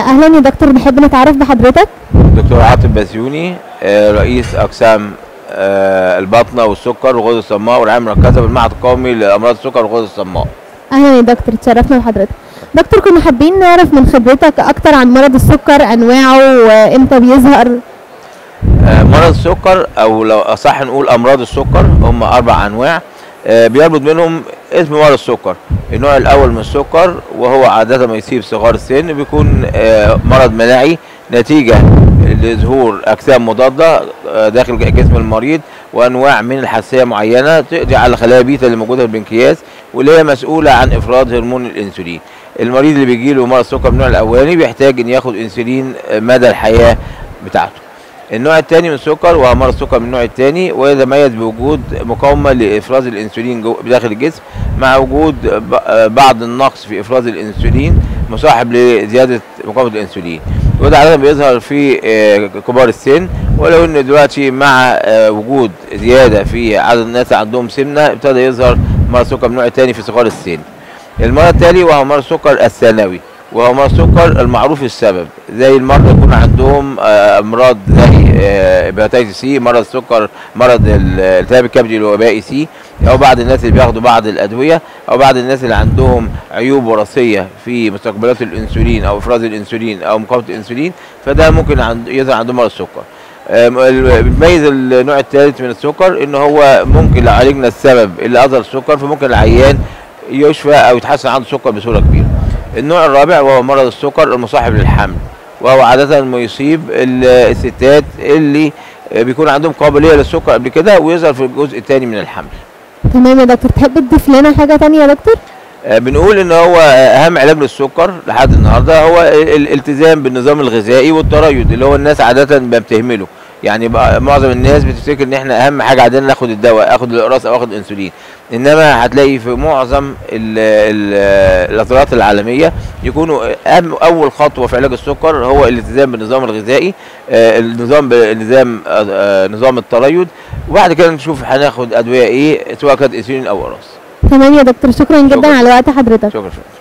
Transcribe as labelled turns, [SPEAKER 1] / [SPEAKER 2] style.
[SPEAKER 1] اهلا يا دكتور، نحب نتعرف بحضرتك.
[SPEAKER 2] دكتور عاطف بسيوني، رئيس اقسام الباطنه والسكر والغدد الصماء والرعايه المركزه بالمعهد القومي لامراض السكر والغدد الصماء.
[SPEAKER 1] اهلا يا دكتور، اتشرفنا بحضرتك. دكتور، كنا حابين نعرف من خبرتك اكتر عن مرض السكر، انواعه وامتى بيظهر.
[SPEAKER 2] مرض السكر او لو اصح نقول امراض السكر هم 4 انواع، بيربط منهم اسم مرض السكر. النوع الاول من السكر وهو عاده ما يصيب صغار السن بيكون مرض مناعي نتيجه لظهور اجسام مضاده داخل جسم المريض وانواع من الحساسيه معينه تقضي على خلايا بيتا اللي موجوده في البنكرياس واللي هي مسؤوله عن افراز هرمون الانسولين. المريض اللي بيجي له مرض السكر من النوع الاولاني بيحتاج ان ياخد انسولين مدى الحياه بتاعته. النوع الثاني من السكر وهو مرض السكر من النوع الثاني ويتميز بوجود مقاومه لافراز الانسولين داخل الجسم مع وجود بعض النقص في افراز الانسولين مصاحب لزياده مقاومه الانسولين، وده عاده بيظهر في كبار السن، ولو ان دلوقتي مع وجود زياده في عدد الناس اللي عندهم سمنه ابتدى يظهر مرض السكر من النوع الثاني في صغار السن. المرض التالي وهو مرض السكر الثانوي وهو مرض السكر المعروف السبب، زي المرضى يكون عندهم امراض زي هيباتيتس سي، مرض السكر، مرض الالتهاب الكبدي الوبائي سي، او بعض الناس اللي بياخدوا بعض الادويه، او بعض الناس اللي عندهم عيوب وراثيه في مستقبلات الانسولين او افراز الانسولين او مقاومه الانسولين، فده ممكن يظهر عندهم مرض السكر. بيميز النوع الثالث من السكر ان هو ممكن لو عالجنا السبب اللي اظهر السكر فممكن العيان يشفى او يتحسن عنده سكر بصوره كبيره. النوع الرابع وهو مرض السكر المصاحب للحمل، وهو عاده ما يصيب الستات اللي بيكون عندهم قابليه للسكر قبل كده ويظهر في الجزء الثاني من الحمل.
[SPEAKER 1] تمام يا دكتور، تحب تضيف لنا حاجه ثانيه يا دكتور؟
[SPEAKER 2] بنقول ان هو اهم علاج للسكر لحد النهارده هو الالتزام بالنظام الغذائي والتريض اللي هو الناس عاده بتهمله. يعني معظم الناس بتفتكر ان احنا اهم حاجه عندنا ناخد الدواء، اخد الاقراص او اخد انسولين، انما هتلاقي في معظم الاطرات العالميه يكونوا اول خطوه في علاج السكر هو الالتزام بالنظام الغذائي، نظام التريض، وبعد كده نشوف هناخد ادويه ايه سواء كانت انسولين او اقراص.
[SPEAKER 1] تمام يا دكتور، شكرا جدا على وقت حضرتك.
[SPEAKER 2] شكرا.